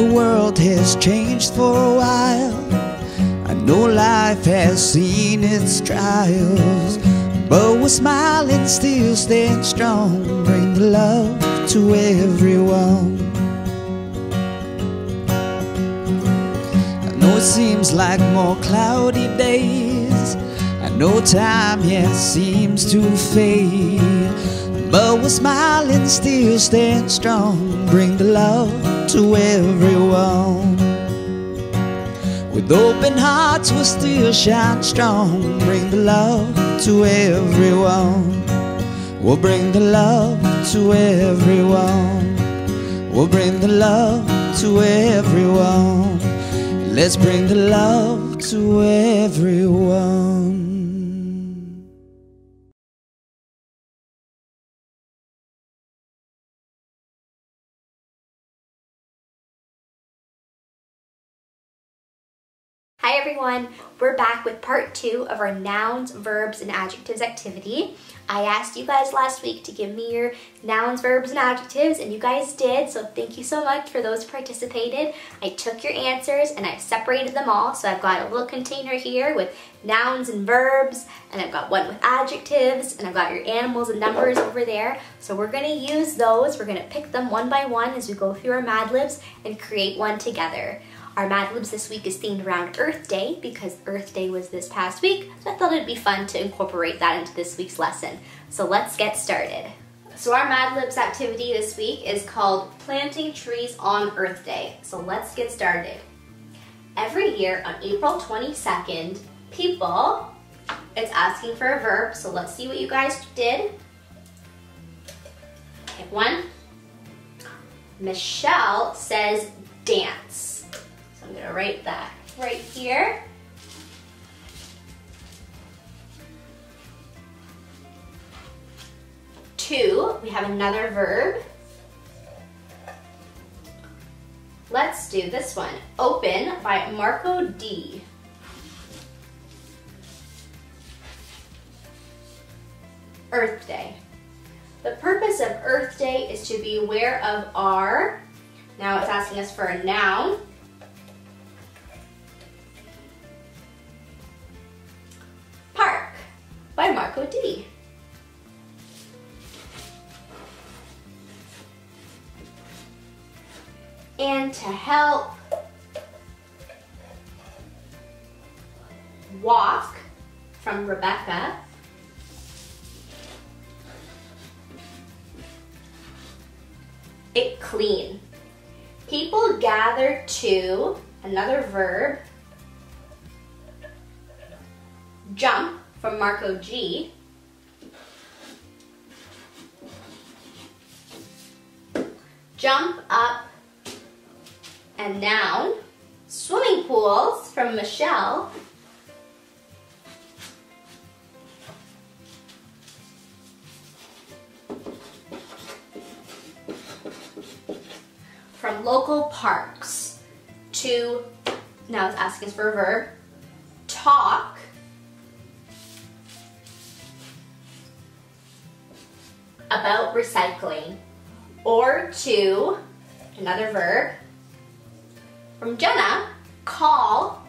the world has changed for a while. I know life has seen its trials, but we're smiling, still staying strong. Bring the love to everyone. I know it seems like more cloudy days. I know time, yeah, seems to fade, but we're smiling, still staying strong. Bring the love to everyone. With open hearts we'll still shine strong. Bring the love to everyone. We'll bring the love to everyone. We'll bring the love to everyone. Let's bring the love to everyone. Hi everyone, we're back with part 2 of our nouns, verbs, and adjectives activity. I asked you guys last week to give me your nouns, verbs, and adjectives, and you guys did, so thank you so much for those who participated. I took your answers and I separated them all, so I've got a little container here with nouns and verbs, and I've got one with adjectives, and I've got your animals and numbers over there. So we're going to use those, we're going to pick them one by one as we go through our Mad Libs and create one together. Our Mad Libs this week is themed around Earth Day because Earth Day was this past week, so I thought it'd be fun to incorporate that into this week's lesson. So let's get started. So our Mad Libs activity this week is called Planting Trees on Earth Day. So let's get started. Every year on April 22nd, people, it's asking for a verb, so let's see what you guys did. Pick one. Michelle says dance. I'm going to write that right here. Two, we have another verb. Let's do this one. Open by Marco D. Earth Day. The purpose of Earth Day is to be aware of our, now it's asking us for a noun. By Marco D. And to help, walk from Rebecca. It clean. People gather to, another verb, jump from Marco G. Jump up, and noun. Swimming pools from Michelle. From local parks to, now it's asking us for a verb, talk. About recycling, or to, another verb, from Jenna, call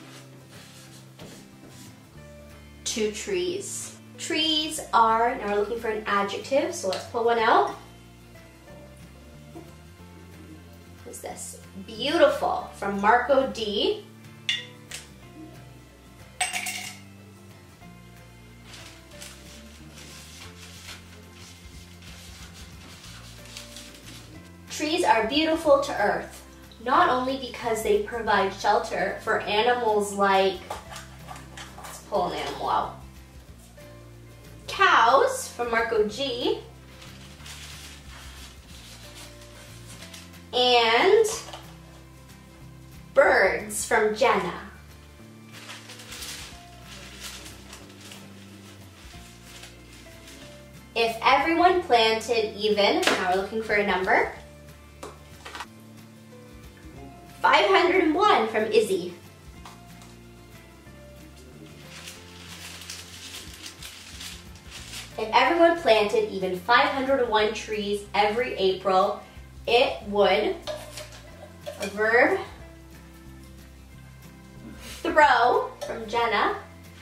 to trees. Trees are, now we're looking for an adjective, so let's pull one out. What's this? Beautiful, from Marco D. Trees are beautiful to Earth, not only because they provide shelter for animals like, let's pull an animal out, cows from Marco G, and birds from Jenna. If everyone planted even, now we're looking for a number, 501 from Izzy. If everyone planted even 501 trees every April, it would A verb. Throw from Jenna.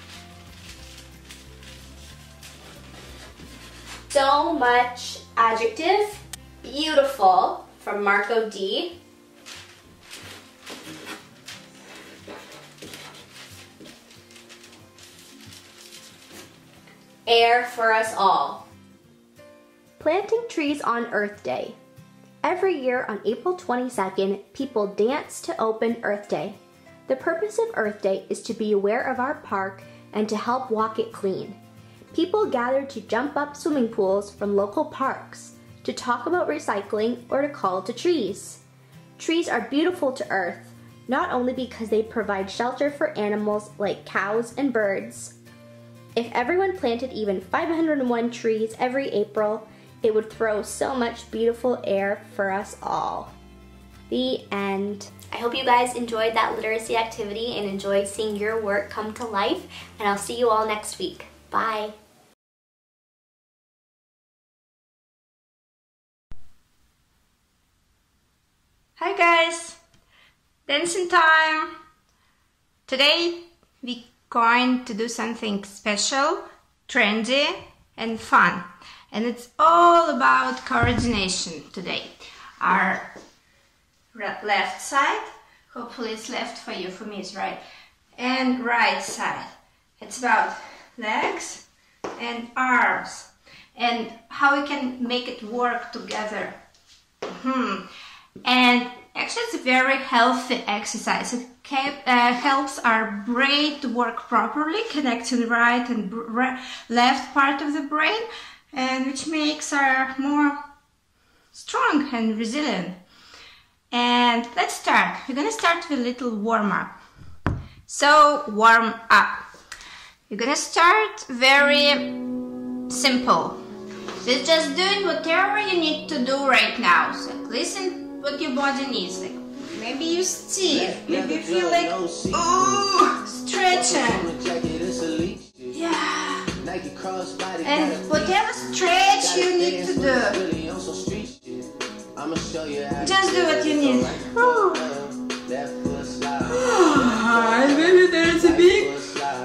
So much, adjective. Beautiful from Marco D. Air for us all. Planting trees on Earth Day. Every year on April 22nd, people dance to open Earth Day. The purpose of Earth Day is to be aware of our park and to help walk it clean. People gather to jump up swimming pools from local parks, to talk about recycling, or to call to trees. Trees are beautiful to Earth, not only because they provide shelter for animals like cows and birds. If everyone planted even 501 trees every April, it would throw so much beautiful air for us all. The end. I hope you guys enjoyed that literacy activity and enjoyed seeing your work come to life, and I'll see you all next week. Bye. Hi guys, dancing time. Today we're going to do something special, trendy and fun, and it's all about coordination today. Our left side, hopefully it's left for you, for me it's right, and right side. It's about legs and arms and how we can make it work together. And actually it's a very healthy exercise. It helps our brain to work properly, connecting right and left part of the brain, and which makes our more strong and resilient. And let's start. We're gonna start with a little warm-up. So warm up. You're gonna start very simple. So just doing whatever you need to do right now. So listen what your body needs. Like maybe you stiff, maybe you feel like stretching. Yeah. And whatever stretch you need to do, just do what you need. And maybe there's a big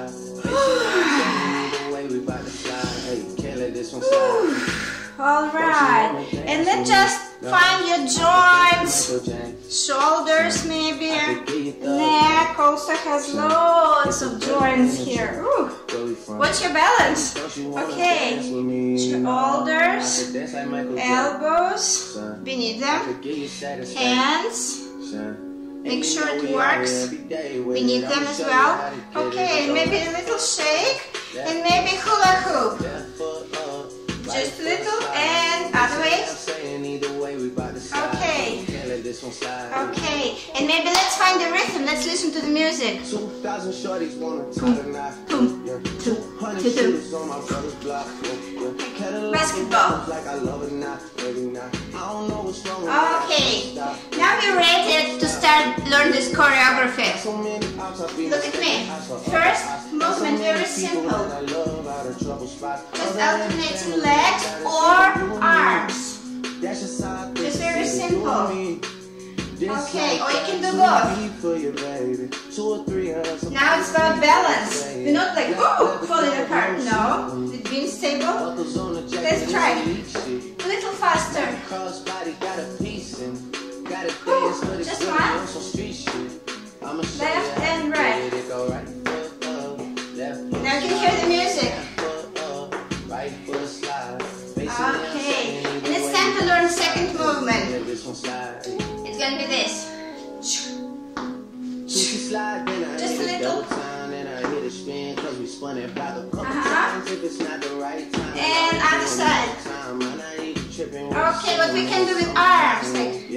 Alright, and let's just find your joints, shoulders maybe, neck also has lots of joints here. Ooh. Watch your balance. Okay, shoulders, elbows, beneath them, hands, make sure it works beneath them as well. Okay, maybe a little shake and maybe hula hoop. Just a little and other way. Okay. Okay. And maybe let's find the rhythm. Let's listen to the music. Basketball. Okay. Now we're ready to start learn this choreography. Look at me. First movement very simple. Just alternating legs or arms. Just very simple. Okay, or you can do both. Now it's about balance. We're not like, oh, falling apart. No, it's being stable. Let's try. A little faster. Ooh, just one. Left and right. Now you can hear the music. Okay, and it's time to learn the second movement. It's gonna be this. Just a little. And other side. Okay, what we can do with arms, like.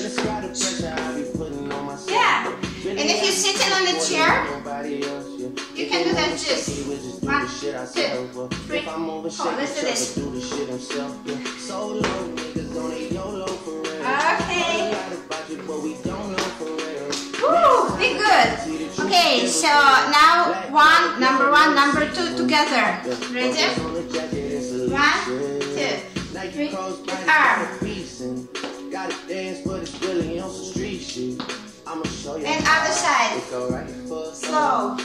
Yeah. And if you're sitting on the chair, you can do that just 1, 2, 3, 4. Let's do this. Okay. Woo, be good. Okay, so now number one, number 2 together. Ready? 1, 2, 3. Arm. And other side. Slow.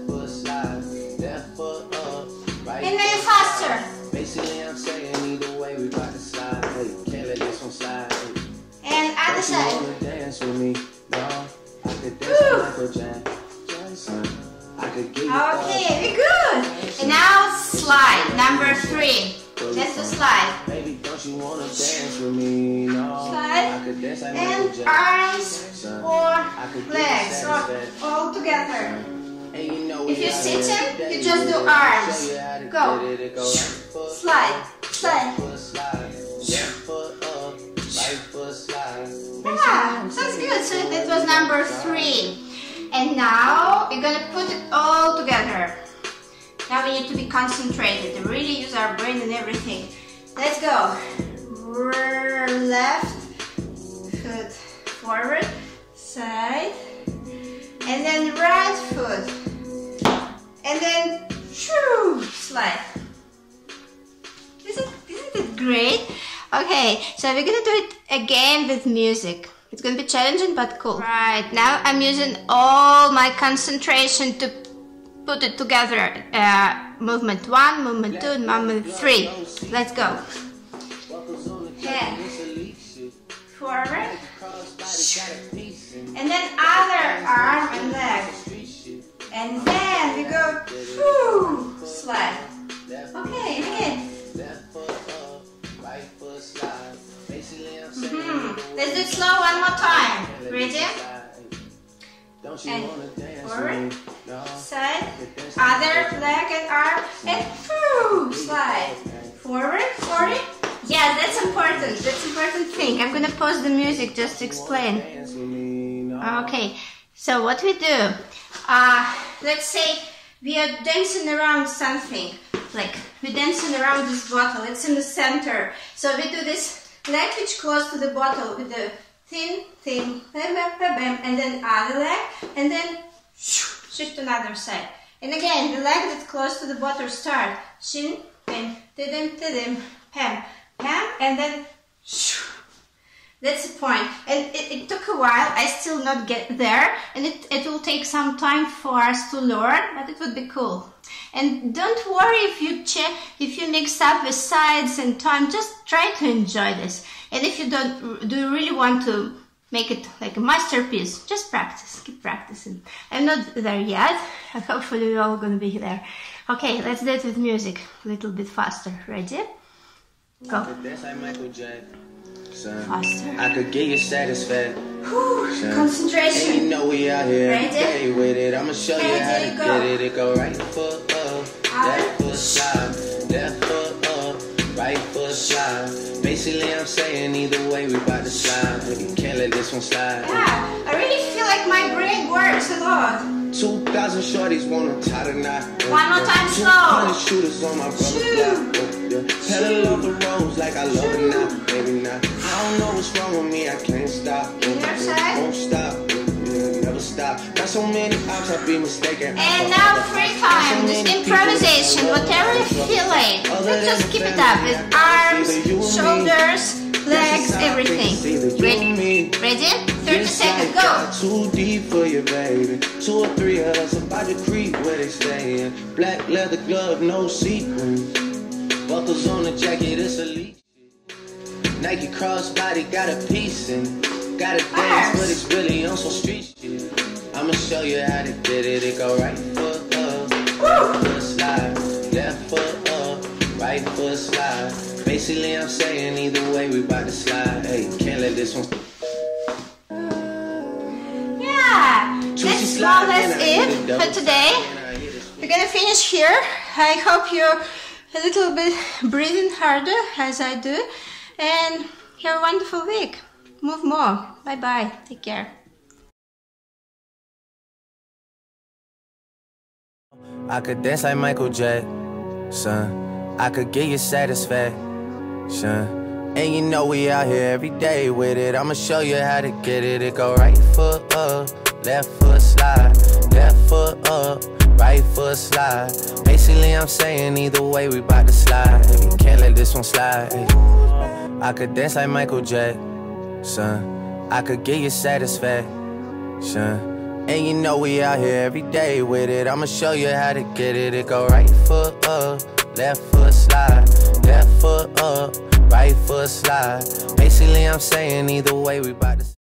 And then faster. Basically, I'm saying either way we about to slide. Hey, can't let this one slide. And other side. Dance with me, no. I could dance with Michael Jackson. I could get you. Okay, very good. And now slide, number 3. Let's do slide. Baby, don't you wanna dance with me? No. Slide. I could dance like And Michael Jackson. arms or legs or all together. If you're sitting, you just do arms. Go. Slide, slide. Yeah, sounds good. So that was number 3. And now we're gonna put it all together. Now we need to be concentrated and really use our brain and everything. Let's go. Left foot forward, side, and then right foot, and then shoo, slide. Isn't it great? Okay, so we're gonna do it again with music. It's gonna be challenging but cool. Right, now I'm using all my concentration to put it together. Movement 1, movement 2, and movement 3. Let's go. Head forward, and then other arm and leg, and then we go whoo, slide. Okay, again. Let's do it slow one more time. Ready? And forward, side, other leg and arm, and whoo, slide. Forward, forward. Yeah, that's important. That's important thing. I'm gonna pause the music just to explain. Okay, so what we do? Let's say we are dancing around something. Like we're dancing around this bottle. It's in the center. So we do this leg which close to the bottle with the thin thing, bam, bam, bam, bam, and then other leg, and then shift to another side. And again, the leg that's close to the bottle start. Shin, pam, tidim, pam, pam, and then that's the point. And it took a while. I still not get there, and it will take some time for us to learn, but it would be cool. And don't worry if you mix up the sides and time. Just try to enjoy this. And if you do you really want to make it like a masterpiece, just practice. Keep practicing. I'm not there yet. Hopefully we're all gonna be there. Okay, let's do it with music. A little bit faster. Ready? Go. Faster. I could get you satisfied. Concentration. And you know we out here. Ready? With it. I'ma show you how to get it. It go right foot up, left foot slide, left foot up, right foot slide. Basically, I'm saying either way we about to slide. You can't let this one slide. Yeah, I really feel like my brain works a lot. 2,000 shorties wanna tie the knot. One more time, slow. 200 shooters on my brother's block. Pedal off the roads like I love it now, maybe not. I don't know what's wrong with me, I can't stop. Won't stop, never stop. Got so many ops, I be mistaken. And now free time, just improvisation, whatever you feel like. Let's just keep it up with arms, shoulders, legs, everything. Ready? 30 seconds, go. Too deep for you, baby. 2 or 3 of us about to creep where they staying. Black leather glove, no sequins. Buckles on the jacket, it's elite. Nike crossbody got a piece and got a dance, but it's really on some street shit. I'ma show you how to get it. It go right foot up, left foot slide, left foot up, right foot slide. Basically, I'm saying either way we about to slide. Hey, can't let this one. Yeah, that's more or less it for today. We're gonna finish here. I hope you're a little bit breathing harder as I do, and have a wonderful week. Move more. Bye bye. Take care. I could dance like Michael Jackson. I could get you satisfaction. And you know we out here every day with it. I'ma show you how to get it. It go right foot up, left foot slide, left foot up, right foot slide. Basically, I'm saying either way we bout to slide. You can't let this one slide. I could dance like Michael Jackson. I could give you satisfaction. And you know we out here every day with it. I'ma show you how to get it. It go right foot up, left foot slide, left foot up, right foot slide. Basically I'm saying either way we bout to.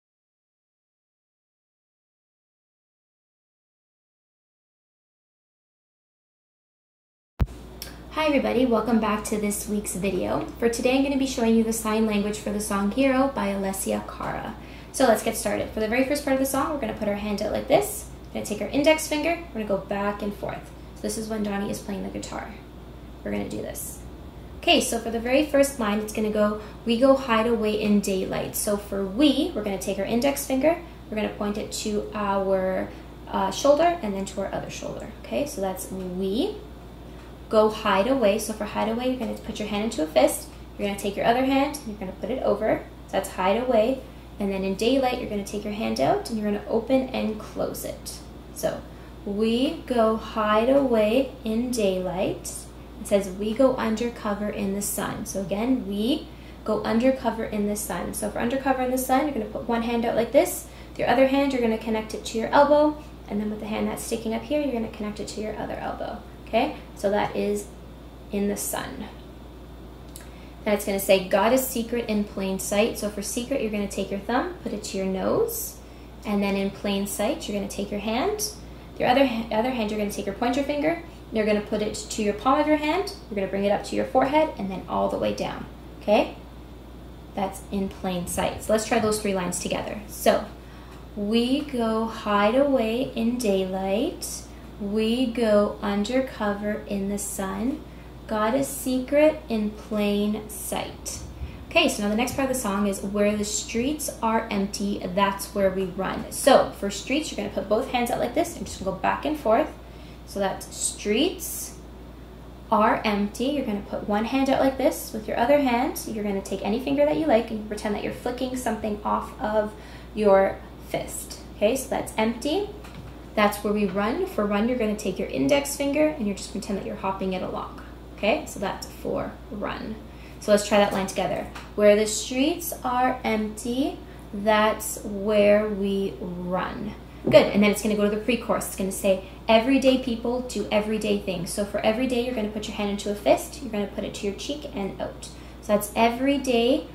Hi everybody, welcome back to this week's video. For today I'm going to be showing you the sign language for the song Hero by Alessia Cara. So let's get started. For the very first part of the song, we're going to put our hand out like this. We're going to take our index finger, we're going to go back and forth. So this is when Donny is playing the guitar. We're going to do this. Okay, so for the very first line, it's going to go, we go hide away in daylight. So for we, we're going to take our index finger, we're going to point it to our shoulder and then to our other shoulder. Okay, so that's we. Go hide away. So for hide away, you're going to put your hand into a fist. You're going to take your other hand and you're going to put it over. So that's hide away. And then in daylight, you're going to take your hand out and you're going to open and close it. So we go hide away in daylight. It says we go undercover in the sun. So again, we go undercover in the sun. So for undercover in the sun, you're going to put one hand out like this. With your other hand, you're going to connect it to your elbow. And then with the hand that's sticking up here, you're going to connect it to your other elbow. Okay, so that is in the sun. Then it's going to say, God is secret in plain sight. So for secret, you're going to take your thumb, put it to your nose. And then in plain sight, you're going to take your hand. Your other hand, you're going to take your pointer finger. You're going to put it to your palm of your hand. You're going to bring it up to your forehead and then all the way down. Okay? That's in plain sight. So let's try those three lines together. So, we go hide away in daylight. We go undercover in the sun. God is secret in plain sight. Okay, so now the next part of the song is where the streets are empty, that's where we run. So for streets, you're going to put both hands out like this and just go back and forth. So that's streets are empty. You're going to put one hand out like this. With your other hand, you're going to take any finger that you like and pretend that you're flicking something off of your fist. Okay, so that's empty. That's where we run. For run, you're going to take your index finger and you're just pretend that you're hopping it along. Okay, so that's for run. So let's try that line together. Where the streets are empty, that's where we run. Good, and then it's going to go to the pre-chorus. It's going to say, everyday people do everyday things. So for everyday, you're going to put your hand into a fist. You're going to put it to your cheek and out. So that's everyday,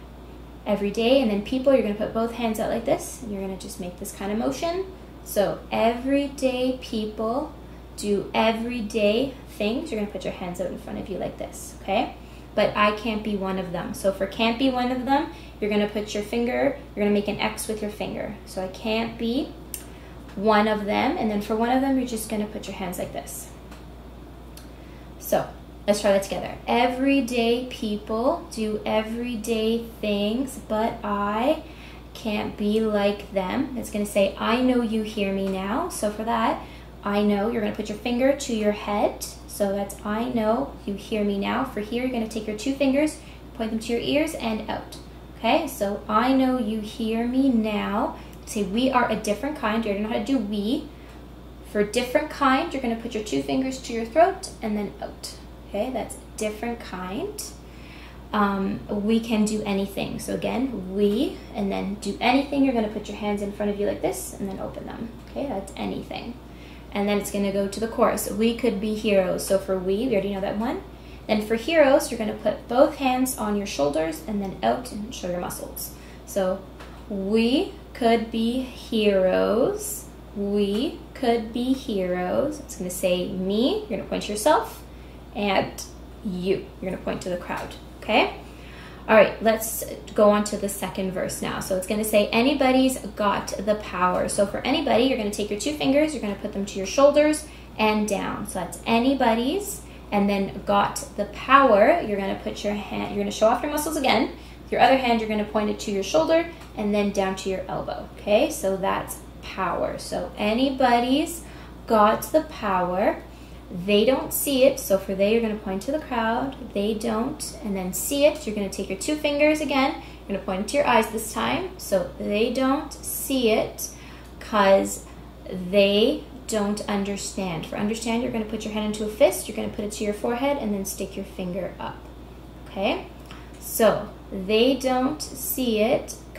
and then people, you're going to put both hands out like this. And you're going to just make this kind of motion. So everyday people do everyday things. You're going to put your hands out in front of you like this, okay? But I can't be one of them. So for can't be one of them, you're going to put your finger, you're going to make an X with your finger. So I can't be one of them. And then for one of them, you're just going to put your hands like this. So let's try that together. Everyday people do everyday things, but I can't be like them. It's going to say, I know you hear me now. So for that, I know, you're going to put your finger to your head. So that's I know you hear me now. For here, you're going to take your two fingers, point them to your ears and out. Okay, so I know you hear me now. Say we are a different kind. You already know how to do we. For different kind, you're going to put your two fingers to your throat and then out. Okay, that's different kind. We can do anything. So again, we, and then do anything. You're going to put your hands in front of you like this and then open them. Okay, that's anything. And then it's going to go to the chorus. We could be heroes. So for we already know that one. Then for heroes, you're going to put both hands on your shoulders and then out and show your muscles. So we could be heroes. We could be heroes. It's going to say me. You're going to point to yourself. And you. You're going to point to the crowd. Okay? All right, let's go on to the second verse now. So it's going to say, anybody's got the power. So for anybody, you're going to take your two fingers, you're going to put them to your shoulders and down. So that's anybody's, and then got the power. You're going to put your hand, you're going to show off your muscles again. With your other hand, you're going to point it to your shoulder and then down to your elbow. Okay, so that's power. So anybody's got the power. They don't see it, so for they, you're going to point to the crowd. They don't, and then see it. You're going to take your two fingers again. You're going to point it to your eyes this time. So they don't see it because they don't understand. For understand, you're going to put your hand into a fist. You're going to put it to your forehead and then stick your finger up. Okay? So they don't see it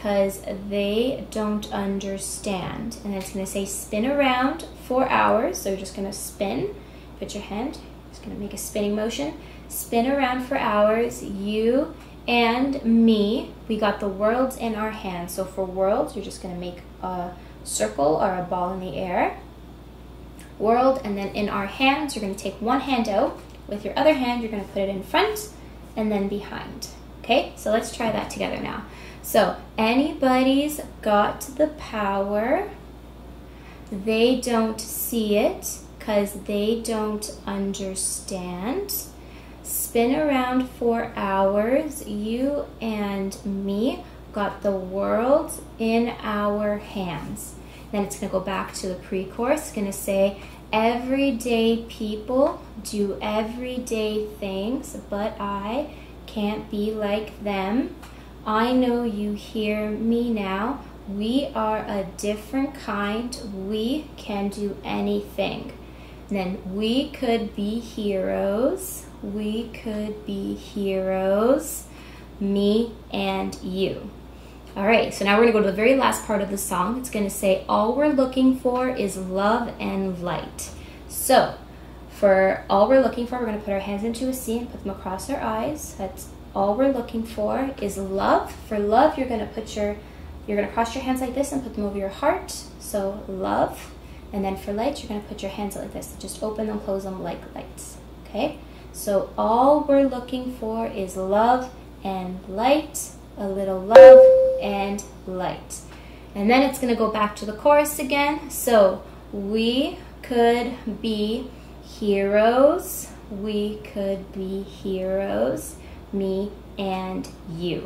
because they don't understand. And then it's going to say spin around for hours. So you're just going to spin. Put your hand, just going to make a spinning motion. Spin around for hours. You and me, we got the worlds in our hands. So for worlds, you're just going to make a circle or a ball in the air. World, and then in our hands, you're going to take one hand out. With your other hand, you're going to put it in front and then behind. Okay, so let's try that together now. So anybody's got the power. They don't see it because they don't understand. Spin around for hours. You and me got the world in our hands. Then it's going to go back to the pre-chorus. It's going to say, everyday people do everyday things, but I can't be like them. I know you hear me now. We are a different kind. We can do anything. And then we could be heroes. We could be heroes. Me and you. All right, so now we're gonna go to the very last part of the song. It's gonna say, all we're looking for is love and light. So for all we're looking for, we're gonna put our hands into a C and put them across our eyes. That's all we're looking for is love. For love, you're gonna cross your hands like this and put them over your heart. So love. And then for light, you're gonna put your hands like this. Just open them, close them like lights, okay? So all we're looking for is love and light. A little love and light. And then it's going to go back to the chorus again. So we could be heroes. We could be heroes. Me and you.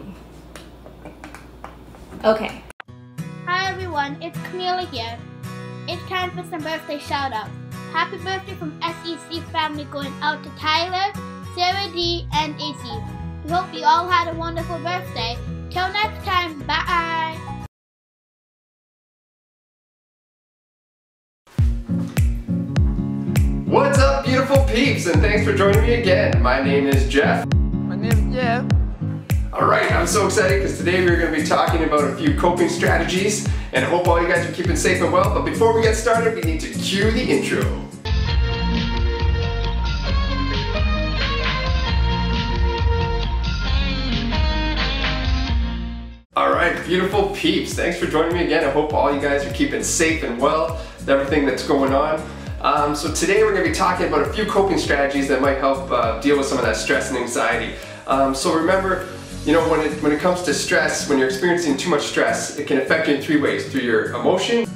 Okay. Hi everyone, it's Camilla here. It's time for some birthday shout outs. Happy birthday from SEC family going out to Tyler, Sarah D, and AC. We hope you all had a wonderful birthday. Till next time, bye! What's up, beautiful peeps, and thanks for joining me again. My name is Jeff. My name's Jeff. Alright, I'm so excited because today we're going to be talking about a few coping strategies, and I hope all you guys are keeping safe and well. But before we get started, we need to cue the intro. Alright, beautiful peeps, thanks for joining me again. I hope all you guys are keeping safe and well with everything that's going on. So today we're going to be talking about a few coping strategies that might help deal with some of that stress and anxiety. So remember, you know, when it comes to stress, when you're experiencing too much stress, it can affect you in three ways. Through your emotion,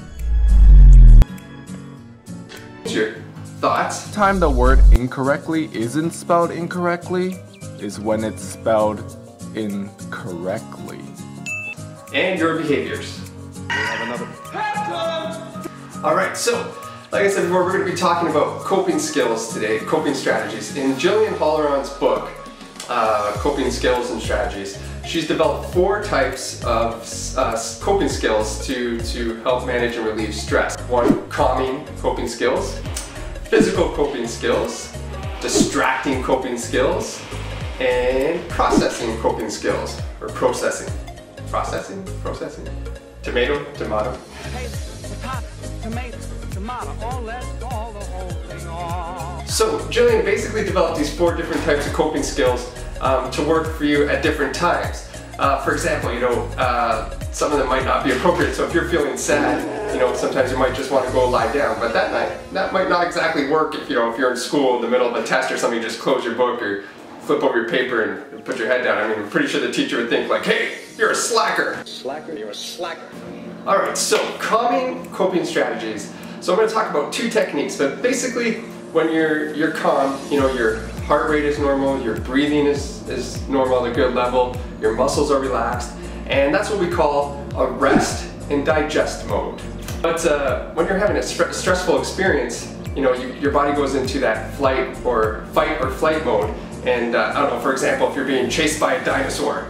your thoughts. Time the word incorrectly isn't spelled incorrectly is when it's spelled incorrectly. And your behaviors. We have another. Alright, so like I said before, we're going to be talking about coping skills today, coping strategies. In Jillian Halloran's book, Coping Skills and Strategies, she's developed 4 types of coping skills to help manage and relieve stress. 1, calming coping skills, physical coping skills, distracting coping skills, and processing coping skills, or processing. Processing? Tomato? So Jillian basically developed these 4 different types of coping skills to work for you at different times. For example, you know, some of them might not be appropriate, so if you're feeling sad, you know, sometimes you might just want to go lie down, but that might not exactly work if, you know, if you're in school in the middle of a test or something, you just close your book or flip over your paper and put your head down. I mean, I'm pretty sure the teacher would think like, hey, you're a slacker. Slacker, you're a slacker. Alright, so calming coping strategies. So I'm going to talk about 2 techniques, but basically when you're calm, you know, your heart rate is normal, your breathing is normal at a good level, your muscles are relaxed, and that's what we call a rest and digest mode. But when you're having a stressful experience, you know, your body goes into that fight or flight mode. And I don't know, for example, if you're being chased by a dinosaur,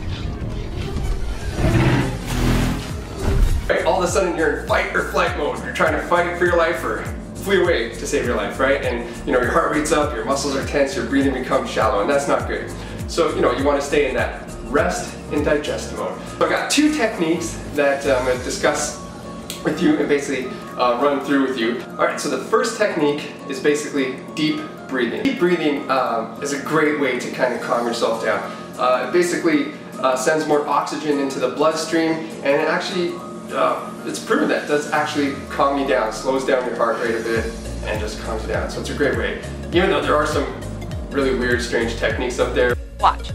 right? All of a sudden you're in fight or flight mode. You're trying to fight for your life or flee away to save your life, right? And you know, your heart rate's up, your muscles are tense, your breathing becomes shallow, and that's not good. So, you know, you want to stay in that rest and digest mode. So I got two techniques that I'm going to discuss with you and basically run through with you. Alright, so the first technique is basically deep breathing. Deep breathing is a great way to kind of calm yourself down. It basically sends more oxygen into the bloodstream, and it actually, it's proven that it does actually calm you down, slows down your heart rate a bit, and just calms you down. So it's a great way. Even though there are some really weird, strange techniques up there. Watch.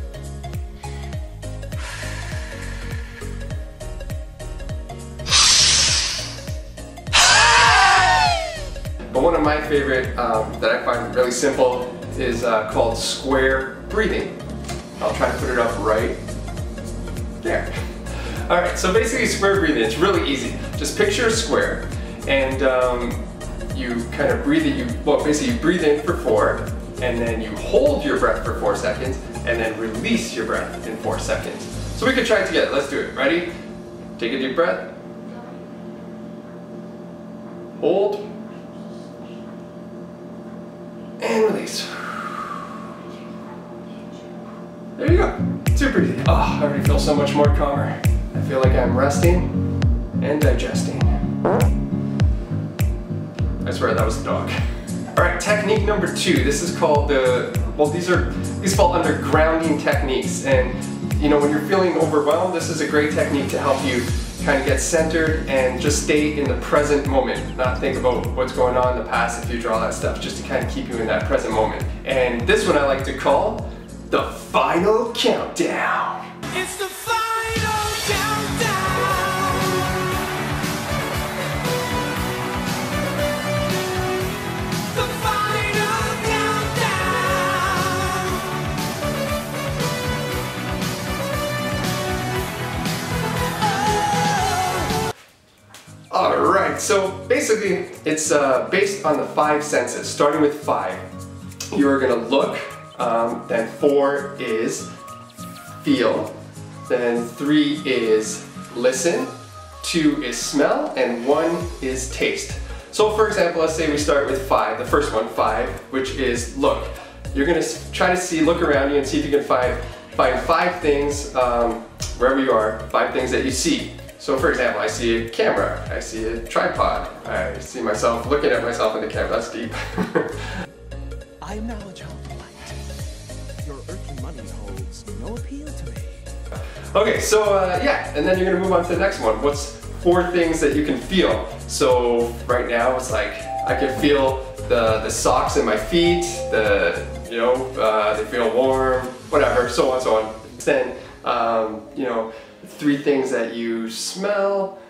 But one of my favorite that I find really simple is called square breathing. I'll try to put it up right there. Alright, so basically square breathing, it's really easy. Just picture a square, and you kind of breathe it, basically you breathe in for 4, and then you hold your breath for 4 seconds, and then release your breath in 4 seconds. So we could try it together. Let's do it. Ready? Take a deep breath. Hold. And release. There you go. Super easy. Oh, I already feel so much more calmer. I feel like I'm resting and digesting. I swear that was a dog. Alright, technique number 2. This is called these fall under grounding techniques. And you know, when you're feeling overwhelmed, this is a great technique to help you kind of get centered and just stay in the present moment. Not think about what's going on in the past, the future, all that stuff, just to kind of keep you in that present moment. And this one I like to call the final countdown. It's the final countdown. The final countdown. Oh. Alright, so basically it's based on the 5 senses, starting with 5. You are going to look, then 4 is feel, then 3 is listen, 2 is smell, and 1 is taste. So for example, let's say we start with 5, the first one, 5, which is look. You're going to try to look around you and see if you can find 5 things, wherever you are, 5 things that you see. So for example, I see a camera, I see a tripod, I see myself looking at myself in the camera. That's deep. I am now a child of light. Your earthly money holds no appeal to me. Okay, so yeah, and then you're gonna move on to the next one. What's 4 things that you can feel? So right now it's like I can feel the socks in my feet, they feel warm, whatever, so on, so on. Then 3 things that you smell.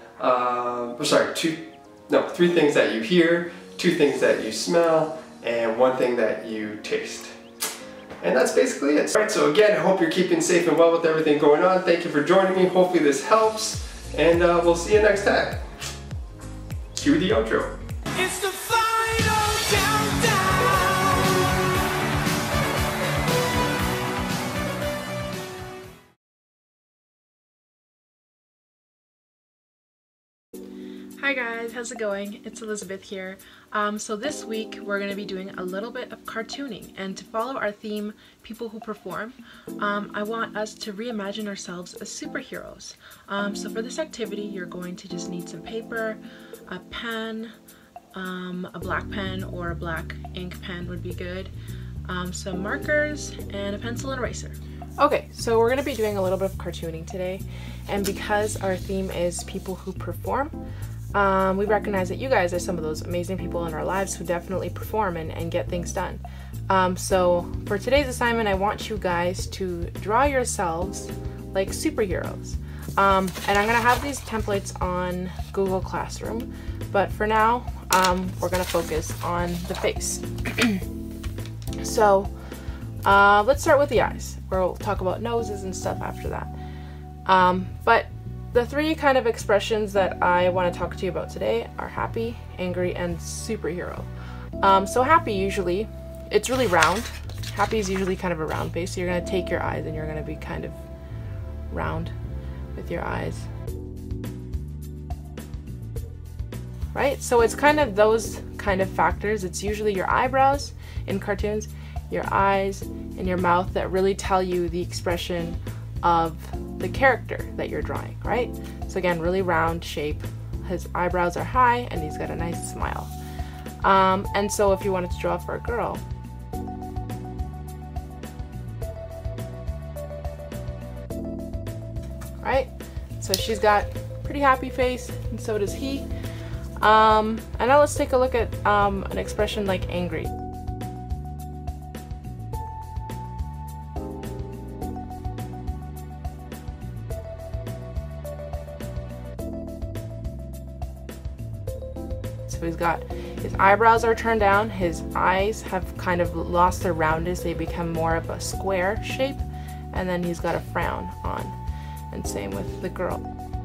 3 things that you hear, 2 things that you smell, and 1 thing that you taste. And that's basically it. Alright, so again, I hope you're keeping safe and well with everything going on. Thank you for joining me. Hopefully this helps, and we'll see you next time. Cue the outro. It's the final countdown. Hi guys, how's it going? It's Elizabeth here. So this week we're going to be doing a little bit of cartooning, and to follow our theme, people who perform, I want us to reimagine ourselves as superheroes. So for this activity you're going to just need some paper, a pen, a black pen or a black ink pen would be good, some markers, and a pencil and eraser. Okay, so we're going to be doing a little bit of cartooning today, and because our theme is people who perform, we recognize that you guys are some of those amazing people in our lives who definitely perform and get things done. So for today's assignment, I want you guys to draw yourselves like superheroes. And I'm going to have these templates on Google Classroom, but for now, we're going to focus on the face. So let's start with the eyes. We'll talk about noses and stuff after that. But the 3 kind of expressions that I want to talk to you about today are happy, angry, and superhero. So happy, usually, it's really round. Happy is usually kind of a round face, so you're going to take your eyes and you're going to be kind of round with your eyes. Right? So it's kind of those kind of factors. It's usually your eyebrows in cartoons, your eyes, and your mouth that really tell you the expression of the character that you're drawing, right? So again, really round shape. His eyebrows are high and he's got a nice smile. And so if you wanted to draw for a girl, right? So she's got a pretty happy face, and so does he. And now let's take a look at an expression like angry. So he's got, his eyebrows are turned down, his eyes have kind of lost their roundness, they become more of a square shape, and then he's got a frown on. And same with the girl.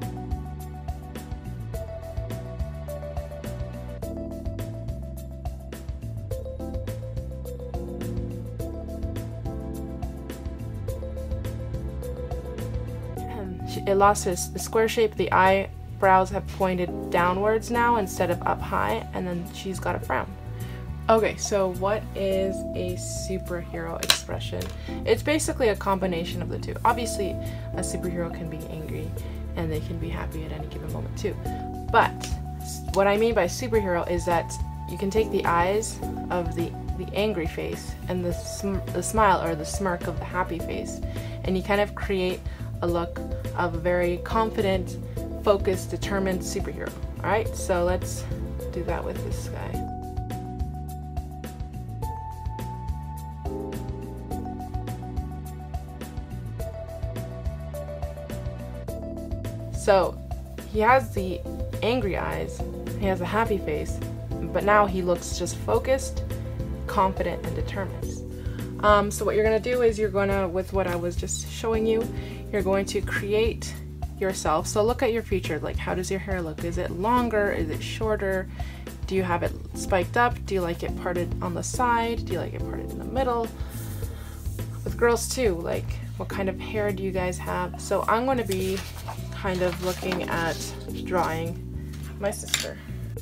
And it lost the square shape, the eyebrows have pointed downwards now instead of up high, and then she's got a frown. Okay, so what is a superhero expression? It's basically a combination of the two. Obviously, a superhero can be angry and they can be happy at any given moment too. But what I mean by superhero is that you can take the eyes of the angry face and the smile or the smirk of the happy face, and you kind of create a look of a very confident, focused, determined superhero. All right, so let's do that with this guy. So he has the angry eyes, he has a happy face, but now he looks just focused, confident, and determined. So what you're going to do is you're going to, with what I was just showing you, you're going to create yourself. So look at your feature, like how does your hair look? Is it longer? Is it shorter? Do you have it spiked up? Do you like it parted on the side? Do you like it parted in the middle? With girls too, like what kind of hair do you guys have? So I'm going to be kind of looking at drawing my sister.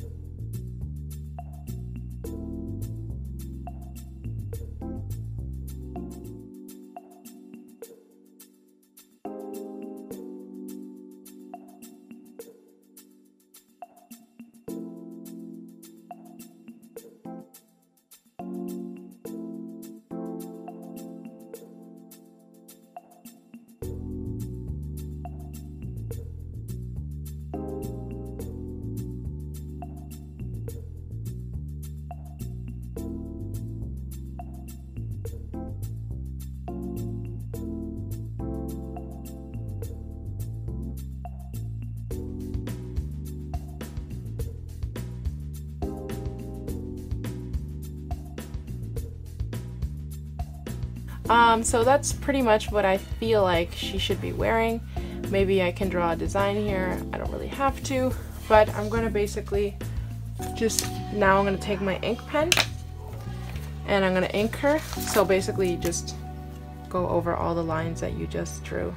So that's pretty much what I feel like she should be wearing. Maybe I can draw a design here. I don't really have to, but I'm going to basically now I'm going to take my ink pen and I'm going to ink her. So basically just go over all the lines that you just drew.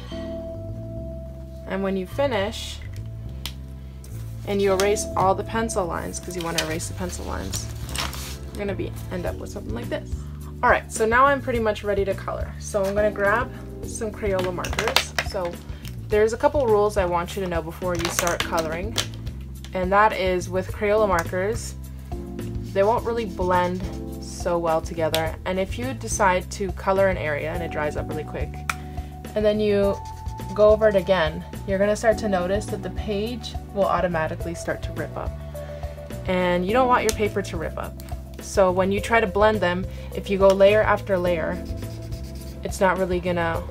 And when you finish and you erase all the pencil lines, because you want to erase the pencil lines, you're going to end up with something like this. Alright, so now I'm pretty much ready to color. So I'm going to grab some Crayola markers. So there's a couple rules I want you to know before you start coloring. And that is, with Crayola markers, they won't really blend so well together. And if you decide to color an area and it dries up really quick, and then you go over it again, you're going to start to notice that the page will automatically start to rip up. And you don't want your paper to rip up. So when you try to blend them, if you go layer after layer, it's not really gonna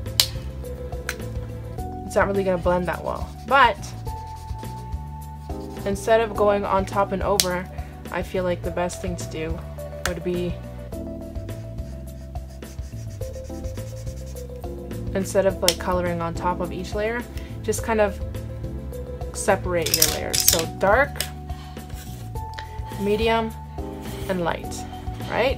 blend that well. But instead of going on top and over, I feel like the best thing to do would be, instead of like coloring on top of each layer, just kind of separate your layers. So dark, medium, and light, right?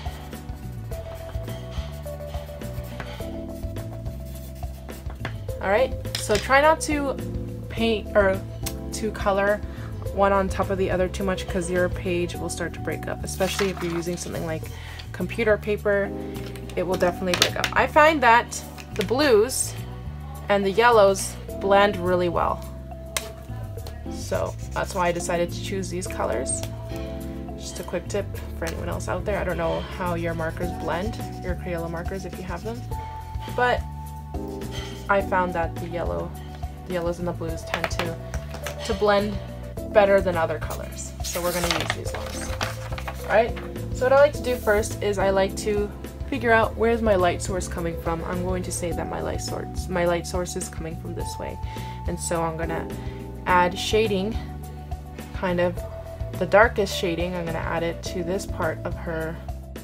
Alright, so try not to paint or to color one on top of the other too much, because your page will start to break up, especially if you're using something like computer paper. It will definitely break up. I find that the blues and the yellows blend really well. So that's why I decided to choose these colors. Just a quick tip for anyone else out there. I don't know how your markers blend, your Crayola markers if you have them, but I found that the yellows and the blues tend to blend better than other colors. So we're gonna use these ones. Alright, so what I like to do first is I like to figure out where's my light source coming from. I'm going to say that my light source is coming from this way. And so I'm gonna add shading, kind of the darkest shading. I'm gonna add it to this part of her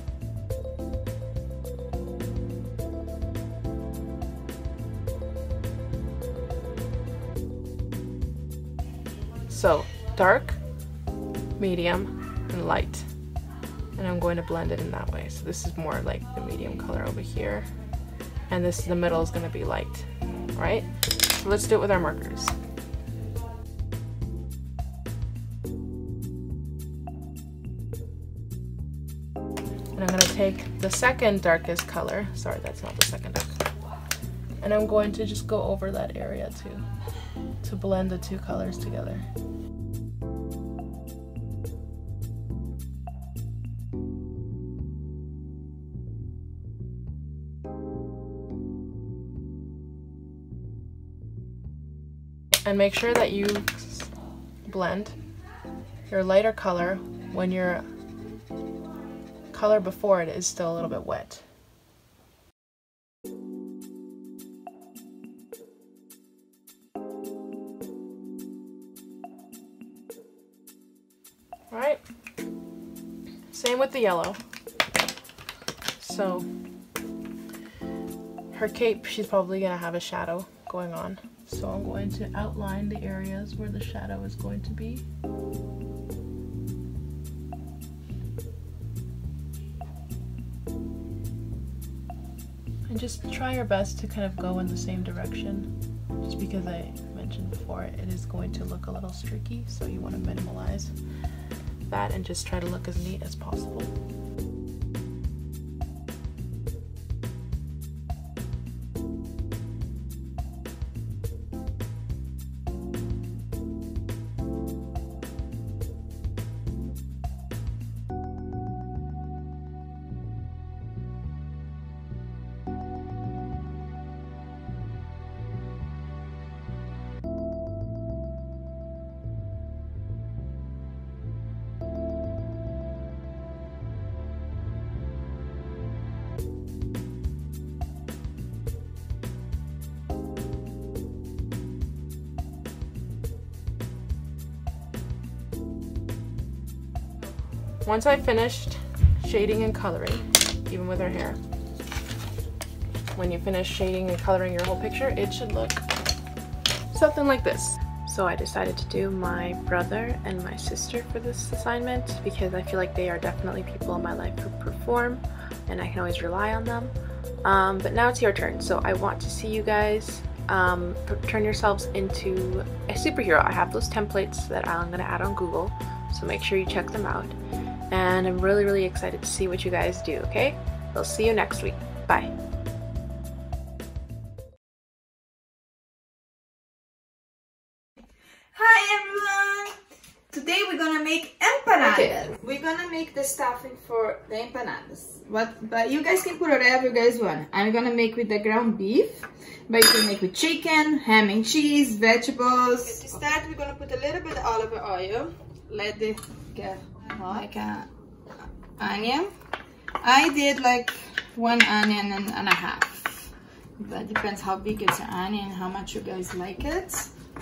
so dark, medium, and light. And I'm going to blend it in that way. So this is more like the medium color over here. And this, the middle, is going to be light. Alright? So let's do it with our markers. And I'm going to take the second darkest color. Sorry, that's not the second darkest. And I'm going to just go over that area to blend the two colors together. And make sure that you blend your lighter color when your color before it is still a little bit wet. Alright, same with the yellow. So her cape, she's probably going to have a shadow going on. So I'm going to outline the areas where the shadow is going to be. And just try your best to kind of go in the same direction. Just because I mentioned before, it is going to look a little streaky, so you want to minimalize that and just try to look as neat as possible. Once I finished shading and coloring, even with her hair, when you finish shading and coloring your whole picture, it should look something like this. So I decided to do my brother and my sister for this assignment because I feel like they are definitely people in my life who perform and I can always rely on them. But now it's your turn, so I want to see you guys turn yourselves into a superhero. I have those templates that I'm going to add on Google, so make sure you check them out. And I'm really, really excited to see what you guys do, okay? I'll see you next week. Bye. Hi everyone! Today we're gonna make empanadas. Okay, we're gonna make the stuffing for the empanadas. But you guys can put whatever you guys want. I'm gonna make with the ground beef, but you can make with chicken, ham and cheese, vegetables. Okay, to start, we're gonna put a little bit of olive oil. Let it get like an onion. I did like 1 onion and a half. That depends how big it's an onion and how much you guys like it.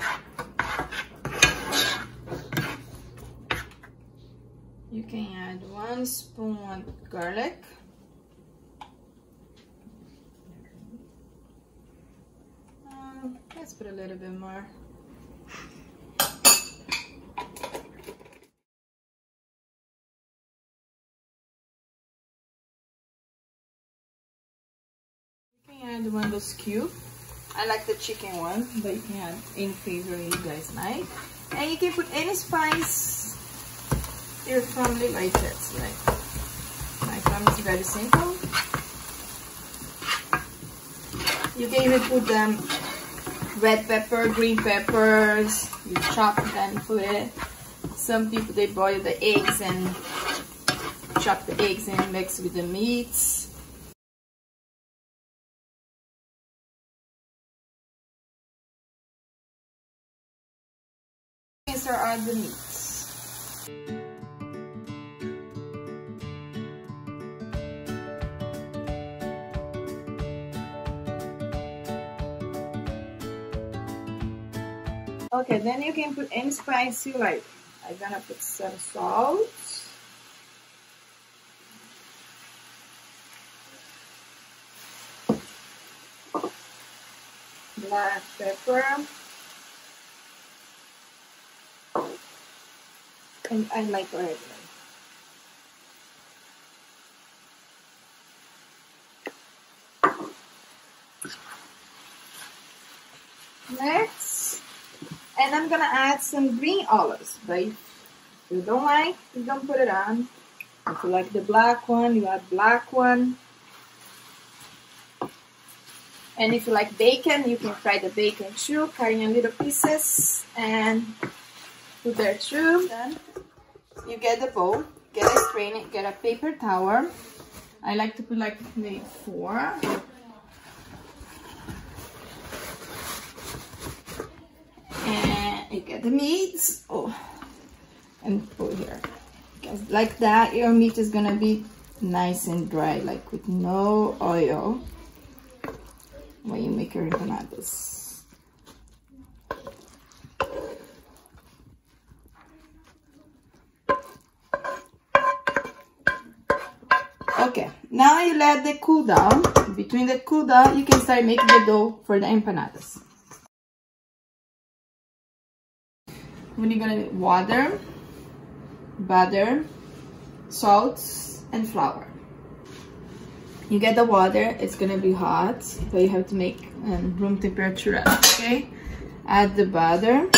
You can add 1 spoon of garlic. Let's put a little bit more. You can add 1 of those cubes. I like the chicken one, but you can add any flavor you guys like. And you can put any spice your family likes it. Like my family is very simple. You can even put them red pepper, green peppers, you chop them, put it. Some people, they boil the eggs and chop the eggs and mix with the meats. These are the meats. Okay, then you can put any spice you like. I'm gonna put some salt. Black pepper. And I like oregano. Next, and I'm gonna add some green olives, but if you don't like, you don't put it on. If you like the black one, you add black one. And if you like bacon, you can fry the bacon too, cut in little pieces and put there too. Then you get the bowl, get it, strain it, get a paper towel. I like to put like maybe 4. And you get the meats, and put here. Because like that, your meat is gonna be nice and dry, like with no oil when you make your empanadas. Okay, now you let it cool down. Between the cool down, you can start making the dough for the empanadas. When you're gonna need water, butter, salt, and flour. You get the water, it's gonna be hot, but you have to make room temperature up, okay? Add the butter.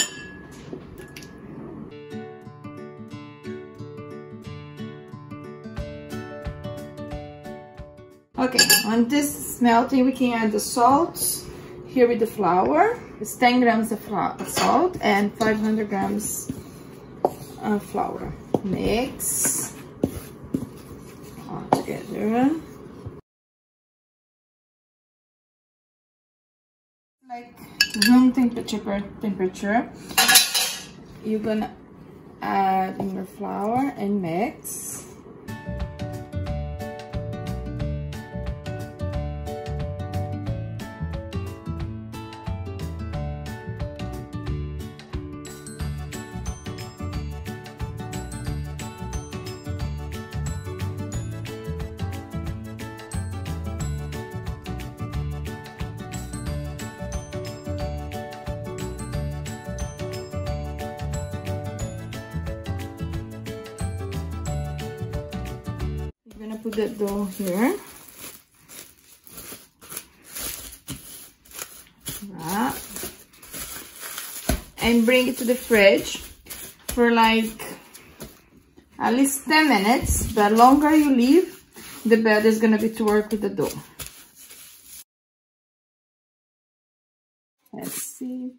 Okay, when this is melting, we can add the salt. Here with the flour, it's 10 grams of salt and 500 grams of flour. Mix all together. Like room temperature. You're gonna add in your flour and mix. I'm gonna put the dough here. And bring it to the fridge for like at least 10 minutes. The longer you leave, the better it's gonna be to work with the dough. Let's see.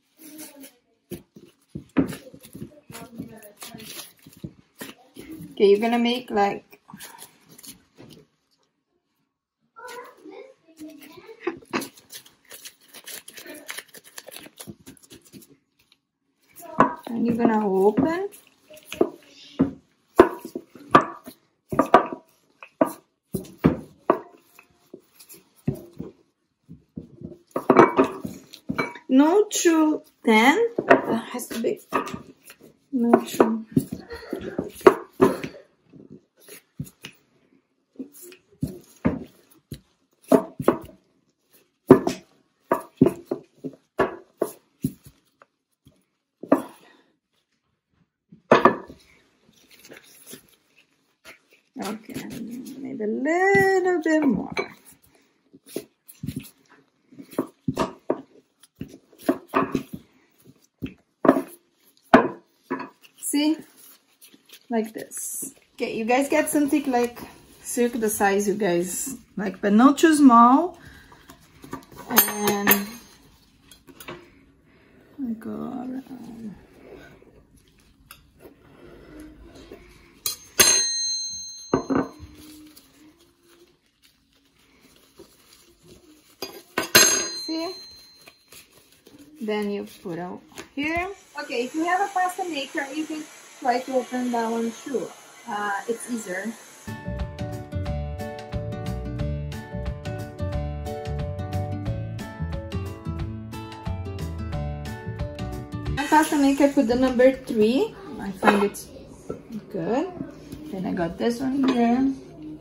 Okay, you're gonna make like and you're gonna open. No too thin, it has to be no too. Okay, maybe a little bit more. See? Like this. Okay, you guys get something like circle the size you guys like, but not too small And I go around. See? Then you put out here. Okay, if you have a pasta maker, you can try to open that one too. It's easier. My pasta maker, put the number 3. I find it good. Then I got this one here.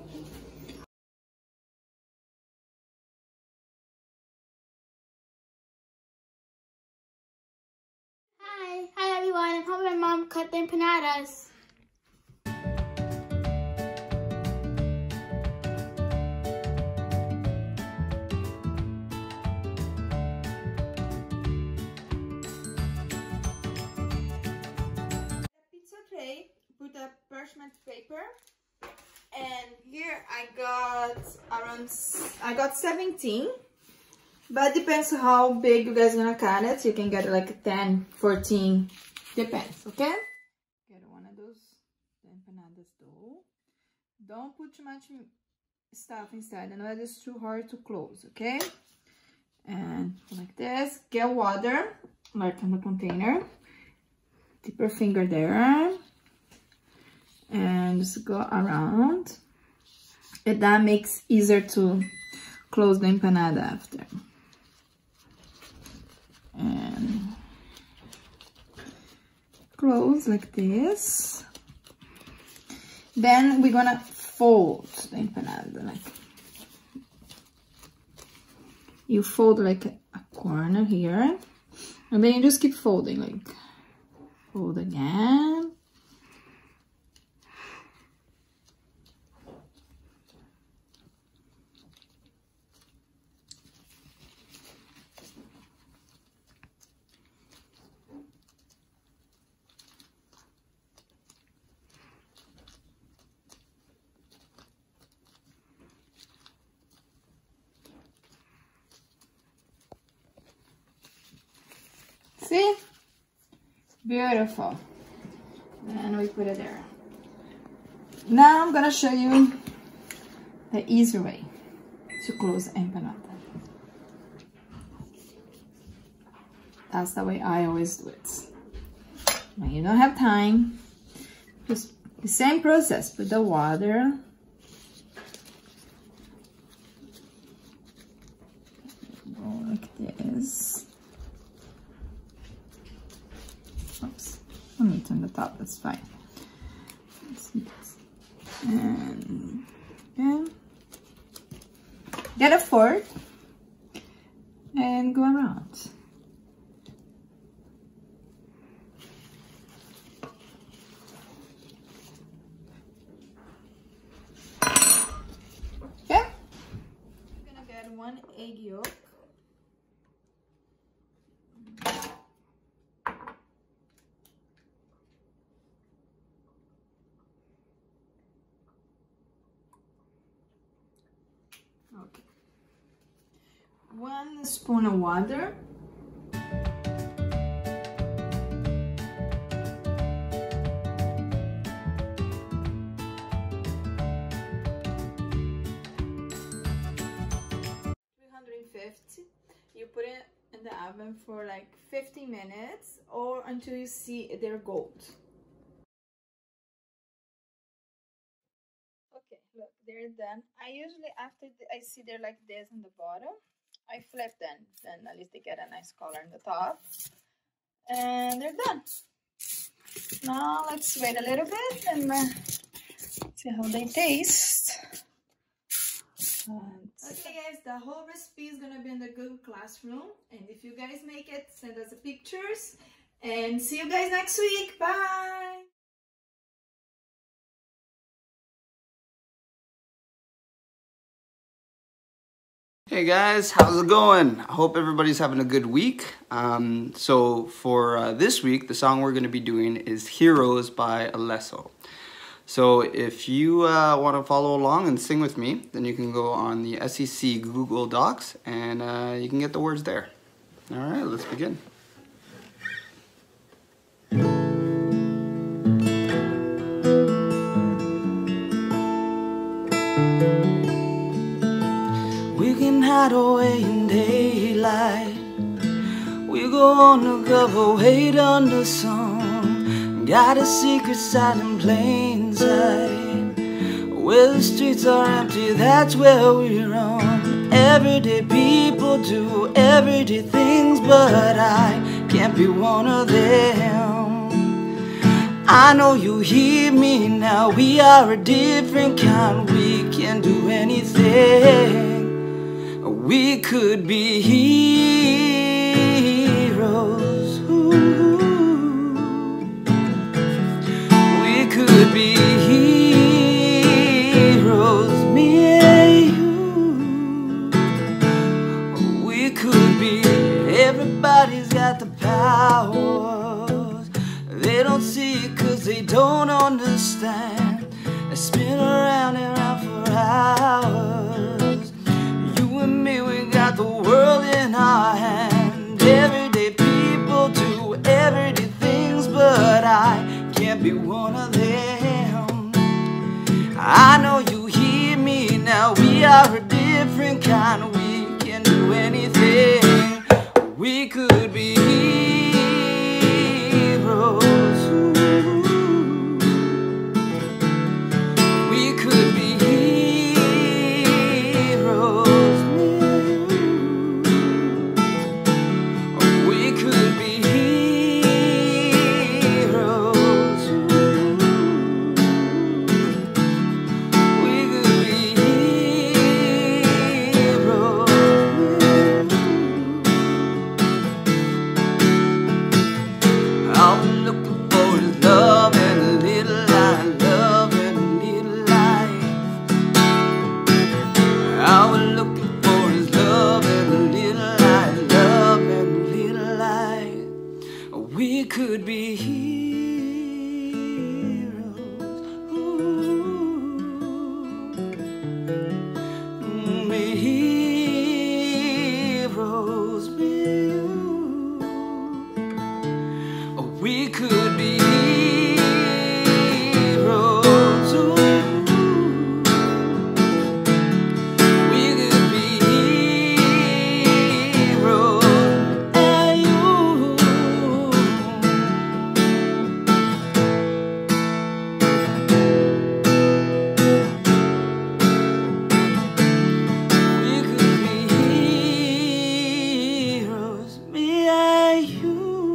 Hi everyone. I'm helping my mom cut the empanadas. Pizza tray, put a parchment paper, and here I got 17, but depends how big you guys gonna cut it. You can get like 10, 14, depends, okay? Get one of those empanadas dough. Don't put too much stuff inside. I know it's too hard to close, okay? And like this, get water, like in the container. Dip your finger there and just go around, and that makes easier to close the empanada after. And close like this. Then we're gonna fold the empanada, like you fold like a corner here, and then you just keep folding, like fold again. See? Beautiful. And we put it there. Now I'm gonna show you the easy way to close empanada. That's the way I always do it. When you don't have time, just the same process. Put the water. Go like this. Oops, let me turn the top, that's fine. And again, get a fork and go around. Okay, I'm gonna get 1 egg yolk. Okay. 1 spoon of water. You put it in the oven for like 15 minutes or until you see they're gold. Okay, look, they're done. I usually, after I see they're like this on the bottom, I flip them. Then at least they get a nice color on the top. And they're done. Now let's wait a little bit and see how they taste. Okay guys, the whole recipe is gonna be in the Google Classroom, and if you guys make it, send us the pictures, and see you guys next week. Bye. Hey guys, how's it going? I hope everybody's having a good week. So for this week, the song we're going to be doing is Heroes by Alesso. So if you want to follow along and sing with me, then you can go on the SEC Google Docs and you can get the words there. All right, let's begin. We can hide away in daylight. We go undercover, wait on the sun. Got a secret side in plain sight. Where the streets are empty, that's where we run. Everyday people do everyday things, but I can't be one of them. I know you hear me now, we are a different kind. We can do anything. We could be heroes. Ooh. We could be heroes, me and you. We could be, everybody's got the powers. They don't see it cause they don't understand. They spin around and around for hours. You and me, we got the world in our hand. Everyday people do everyday things, but I can't be one of them. I know you hear me now, we are a different kind. We can do anything. We could be heroes. We could be heroes. We could be heroes. We could be heroes. All we're looking for is love and a little light, love and a little light. All we're looking for is love and a little light, love and a little light. We could be heroes. Ooh. Be heroes, be you. We could be heroes. Ooh. We could be heroes. And you. We could be heroes, me and you.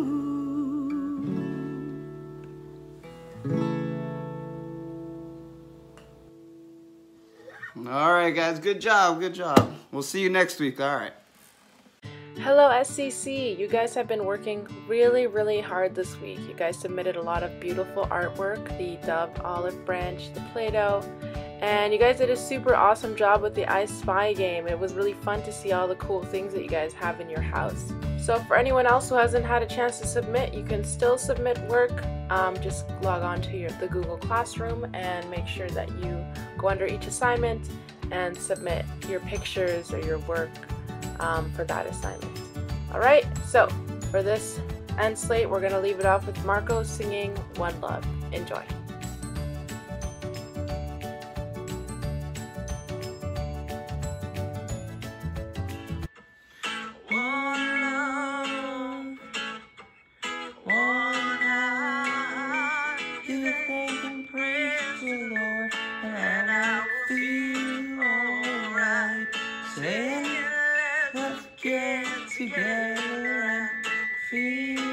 All right, guys, good job, good job. We'll see you next week. All right. Hello SCC, you guys have been working really hard this week. You guys submitted a lot of beautiful artwork, the dove olive branch, the Play-Doh, and you guys did a super awesome job with the I Spy game. It was really fun to see all the cool things that you guys have in your house. So for anyone else who hasn't had a chance to submit, you can still submit work. Just log on to the Google Classroom and make sure that you go under each assignment and submit your pictures or your work for that assignment. Alright, so for this end slate, we're going to leave it off with Marco singing One Love. Enjoy. Together and feel